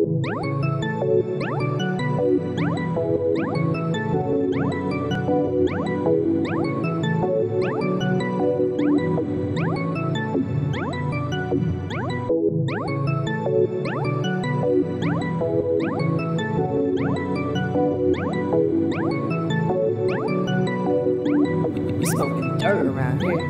We smoking dirt around here.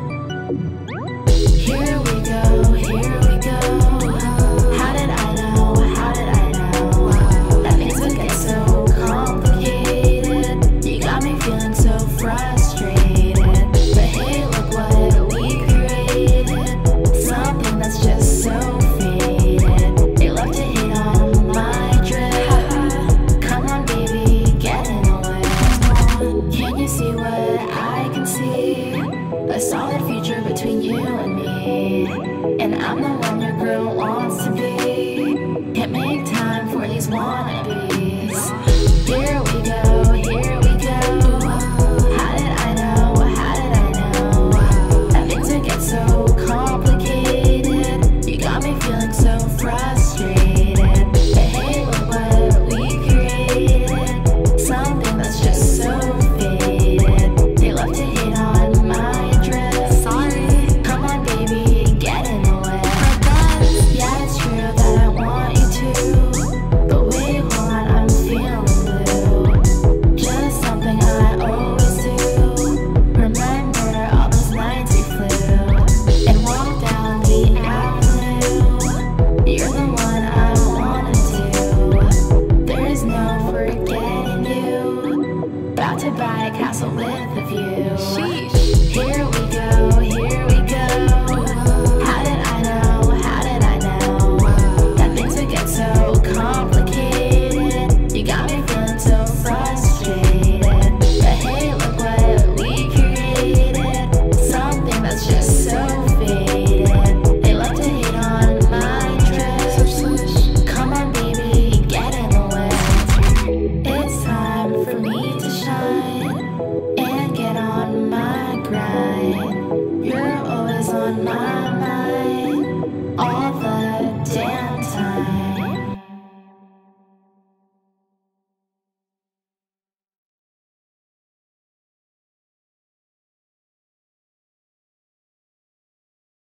Here we go, here we go. How did I know, how did I know that things would get so complicated? You got me feeling so frustrated. But hey, look what we created. Something that's just so faded. They love to hate on my drip. Come on baby, get in the way. Can you see what I can see? A solid future between you and me, and I'm the one your girl wants to be. Can't make time for these wannabes. Here we go, here we go. How did I know, how did I know that things would get so complicated? You got me feeling so frustrated. But hey, look what we created. Something that's just so faded. They love to hate on my drip. Sorry, come on baby, get in the way. Yeah, it's true that I want you to, but wait, hold on, I'm feeling blue. Just something I always do. Remember all those nights we flew and walked down the avenue. You're the one I wanna do. There is no forgetting you. About to buy a castle with a view. Here we go, here we go. How did I know, how did I know that things would get so complicated? You got me feeling so frustrated. But hey, look what we created. Something that's just so